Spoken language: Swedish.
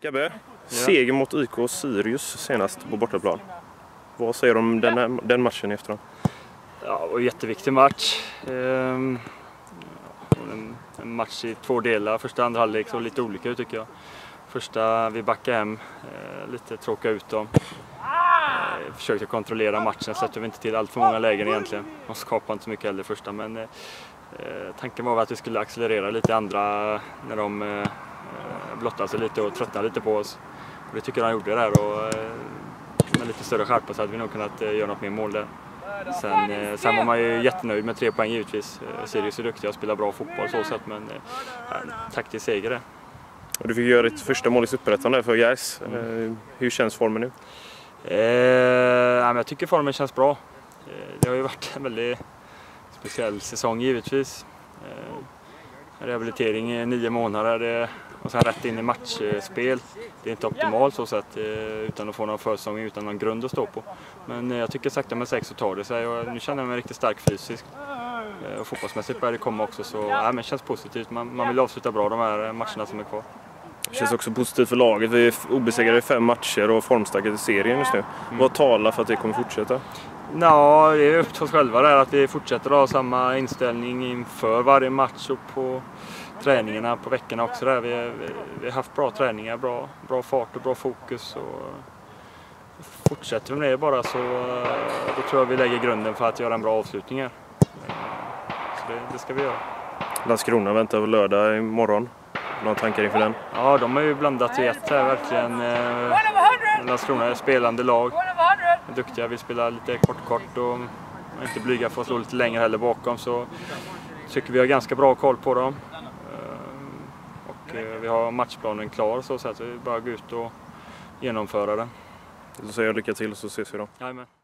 Gabbe, seger mot IK Sirius senast på bortaplan. Vad säger du om den matchen efteråt? Ja, det var en jätteviktig match. En match i två delar. Första och andra halvlek såg lite olika ut tycker jag. Första vi backade hem, lite tråka ut dem. Försökte kontrollera matchen, släppte vi inte till allt för många lägen egentligen. De skapade inte så mycket heller första, men tanken var att vi skulle accelerera lite andra när de blottade sig lite och tröttnade lite på oss. Och det tycker jag de gjorde där, och med lite större skärpa så hade vi nog kunnat göra något mer mål där. Sen var man ju jättenöjd med 3 poäng givetvis. Sirius är duktiga och spelar bra fotboll så sätt, men taktisk seger det. Och du fick göra ditt första mål i Superettan där för Gais. Hur känns formen nu? Jag tycker formen känns bra. Det har ju varit en väldigt speciell säsong givetvis. Rehabilitering i 9 månader och sen rätt in i matchspel. Det är inte optimalt så sätt utan att få någon försäsong utan någon grund att stå på. Men jag tycker sakta men säkert så tar det sig, och nu känner jag mig riktigt stark fysiskt. Och fotbollsmässigt börjar det komma också, så men det känns positivt. Man vill avsluta bra de här matcherna som är kvar. Det känns också positivt för laget. Vi är obesegrade i 5 matcher och formstarka i serien just nu. Vad talar för att det kommer fortsätta? Ja, det är upp till oss själva där att vi fortsätter att ha samma inställning inför varje match och på träningarna på veckorna också. Där. Vi har haft bra träningar, bra fart och bra fokus. Och fortsätter vi med det bara så då tror jag vi lägger grunden för att göra en bra avslutning här. Så det ska vi göra. Landskrona väntar på lördag imorgon. Några tankar inför den? Ja, de har ju blandat i ett här verkligen. Landskrona är spelande lag. Duktiga, vill spela lite kort och inte blyga för att slå lite längre heller bakom, så tycker vi har ganska bra koll på dem. Och vi har matchplanen klar så att vi bara gå ut och genomföra den. Då säger jag lycka till så ses vi då. Jajamän.